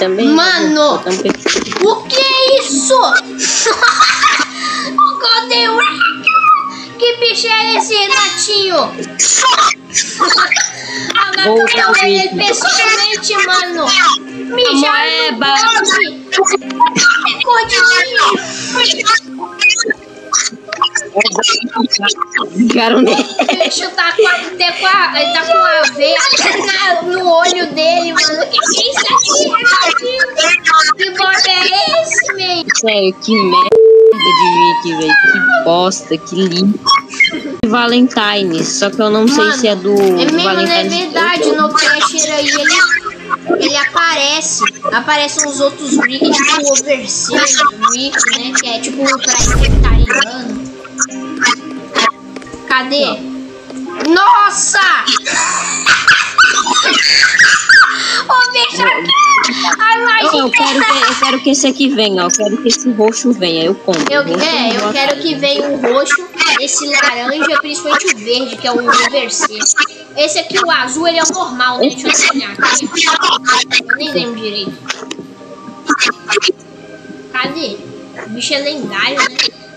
também. Mano, o que é isso? O Golden Retriever. Que bicho é esse, Renatinho? Agora que eu tô vendo ele pessoalmente, mano. Mijar no bode. Gordinho. O bicho tá com a veia no olho dele, mano. Que é isso aqui, Renatinho? Que bode é esse, meio? Sério, que merda de Rick, velho. Que bosta, que lixo. Valentine, só que eu não sei se é do. É mesmo, Valentine. é verdade, no Crasher aí ele aparece. Aparecem uns outros Rick, tipo o Overseer Rick, né? Que é tipo um vegetariano. Cadê? Nossa! Ô, bicho aqui! Eu quero que esse aqui venha, eu quero que esse roxo venha, eu compro. Eu quero que venha o roxo, esse laranja, principalmente o verde, que é o Overseer. Esse aqui, o azul, ele é o normal, né? Deixa eu olhar aqui. Eu nem lembro direito. Cadê? O bicho é lendário, né?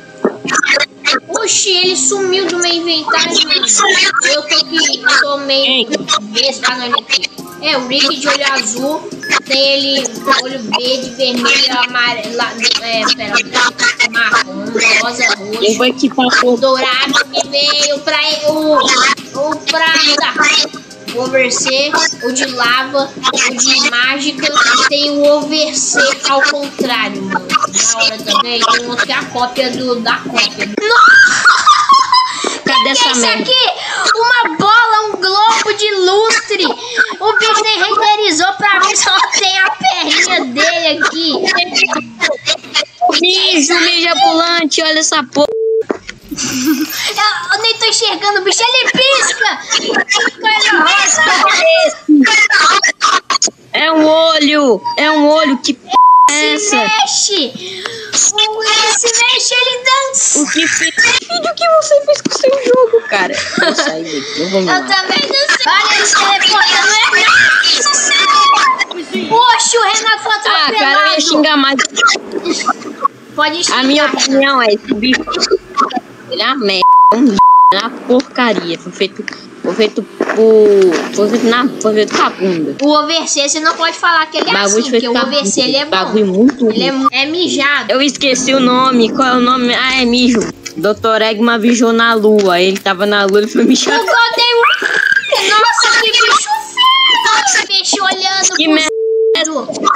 Oxi, ele sumiu do meu inventário, mano. Eu tô meio besta nele aqui. É, o Rick de olho azul, tem ele olho verde, vermelho, amarelo, marrom, rosa, roxo. Eu vou equipar o dourado que veio pra o prata. O Overseer, o de lava, o de mágica, tem o Overseer ao contrário, mano. Na hora também, tem outro que é a cópia da cópia. Cadê essa isso merda? aqui? Uma bola, um globo de lustre. O bicho nem renderizou pra mim, só tem a perninha dele aqui. Mídia pulante, olha essa porra. Eu nem tô enxergando o bicho, ele pisca! Que coisa rosa! É um olho, que p é essa? Se mexe! Ele se mexe, ele dança! O que você fez com o seu jogo, cara? Eu saí daqui, eu vou me Eu também não sei. Olha, ele teleportando. Poxa, o Renato foi atropelado. Ah, cara, eu ia xingar mais. Pode xingar. A minha opinião é esse bicho. Ele é uma merda, é uma porcaria. Foi feito com a bunda. O Overseer, você não pode falar que ele é assim, porque o Overseer ele é bom. Muito ele é mijado. Eu esqueci o nome. Qual é o nome? Ah, é mijo. Dr. Eggman mijou na lua. Ele tava na lua, ele foi mijado. O Golden... Nossa, que bicho feio! Bicho olhando que merda.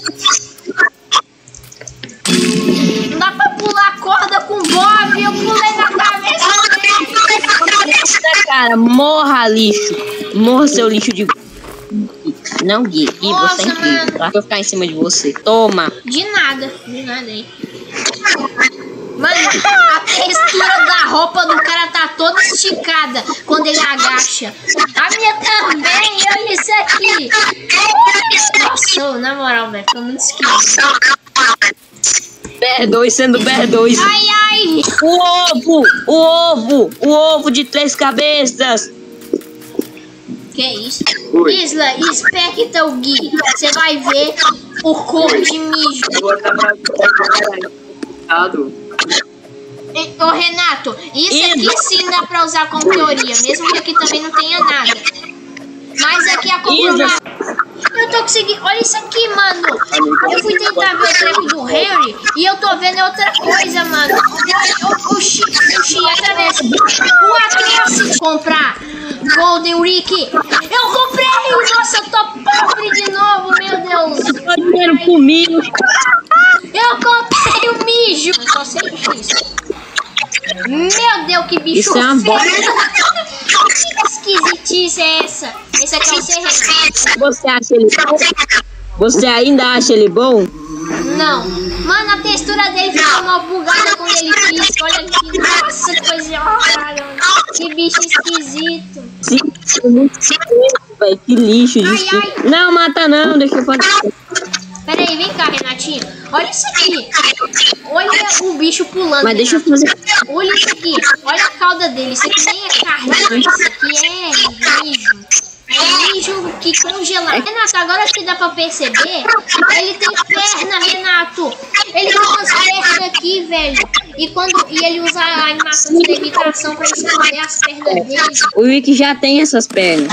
Não dá pra pular corda com o Bob. Eu pulei na cabeça dele. Cara, morra, lixo. Morra, seu lixo de... Não, Gui. Nossa, você é incrível, tá? Vou ficar em cima de você. Toma. De nada aí. Mano, a textura da roupa do cara tá toda esticada quando ele agacha. A minha também, olha isso aqui. Nossa, na moral, velho, tô muito esquisito. BR2 sendo BR2. Ai, ai. O ovo de 3 cabeças. Que é isso? Isla, especta o Gui. Você vai ver o corpo de mijo. Ô Renato, isso aqui sim dá pra usar como teoria, mesmo que aqui também não tenha nada. Mas aqui a comprovação. Eu tô conseguindo. Olha isso aqui, mano. Eu fui tentar ver o treco do Henry e eu tô vendo outra coisa, mano. Oxi, atravessa. O Atlas comprar Golden Rick. Eu comprei! Nossa, eu tô pobre de novo, meu Deus. Comigo. Eu comprei o mijo. Eu só sei isso. Meu Deus, que bicho isso é uma feio. Que esquisitice é essa? Esse aqui é o Serreno. Você acha ele bom? Você ainda acha ele bom? Não. Mano, a textura dele fica mal bugada quando ele pisca. Olha aqui. Nossa, coisa horrível. Que bicho esquisito. Sim, muito esquisito, velho. Que lixo disso. Ai. Não, mata não. Deixa eu fazer. Pera aí, vem cá, Renatinho. Olha isso aqui. Olha o bicho pulando. Mas deixa eu fazer. Olha isso aqui. Olha a cauda dele. Isso aqui nem é carne. Isso aqui é mijo. É mijo que congelado. Renato, agora que dá pra perceber, ele dele, velho. E ele usa a animação de levitação pra esconder as pernas dele. O Rick já tem essas pernas.